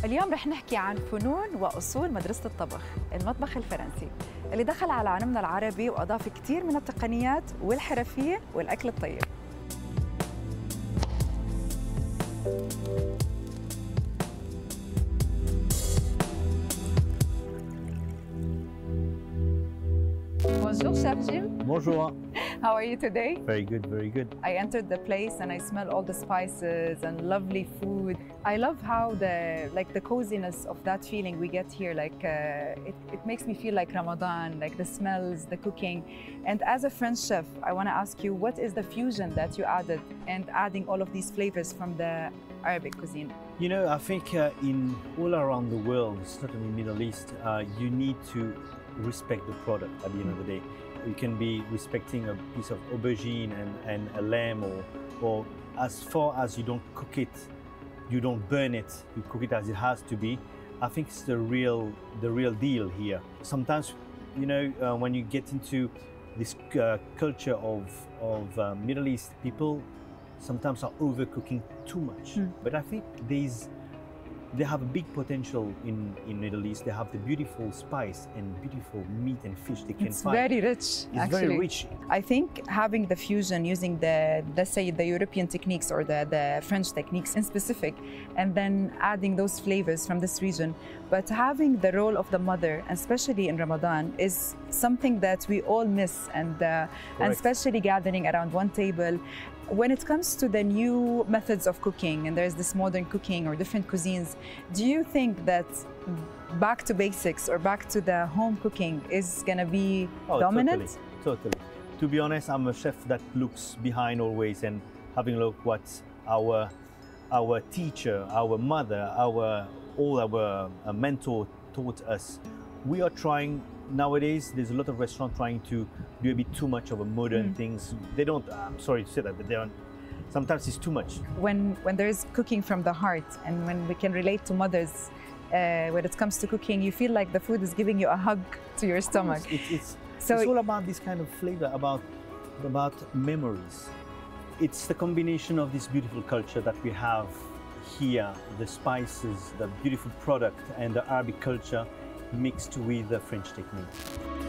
اليوم رح نحكي عن فنون وأصول مدرسة الطبخ، المطبخ الفرنسي، اللي دخل على عالمنا العربي وأضاف كثير من التقنيات والحرفية والأكل الطيب. Bonjour, Chef Jim. Bonjour. How are you today? Very good, very good. I entered the place and I smell all the spices and lovely food. I love how the coziness of that feeling we get here. It makes me feel like Ramadan, like the smells, the cooking. And as a French chef, I want to ask you, what is the fusion that you added and adding all of these flavors from the Arabic cuisine? You know, I think in all around the world, certainly Middle East, you need to respect the product at the end of the day. You can be respecting a piece of aubergine and a lamb, or as far as you don't cook it, you don't burn it, you cook it as it has to be. I think it's the real deal here. Sometimes, you know, when you get into this culture of Middle East, people sometimes are overcooking too much. But I think they have a big potential in Middle East. They have the beautiful spice and beautiful meat and fish they can find. It's very rich, It's actually. very rich. I think having the fusion using let's say the European techniques or the French techniques in specific, and then adding those flavors from this region, but having the role of the mother, especially in Ramadan, is something that we all miss, and especially gathering around one table. When it comes to the new methods of cooking, and there's this modern cooking or different cuisines, do you think that back to basics or back to the home cooking is going to be dominant? Totally. To be honest, I'm a chef that looks behind always and having a look what our teacher, our mother, all our mentor taught us. We are trying. Nowadays, there's a lot of restaurants trying to do a bit too much of a modern things. They don't, I'm sorry to say that, but they don't. Sometimes it's too much. When there's cooking from the heart, and when we can relate to mothers, when it comes to cooking, you feel like the food is giving you a hug to your stomach. It's all about this kind of flavor, about memories. It's the combination of this beautiful culture that we have here, the spices, the beautiful product, and the Arabic culture mixed with the French technique.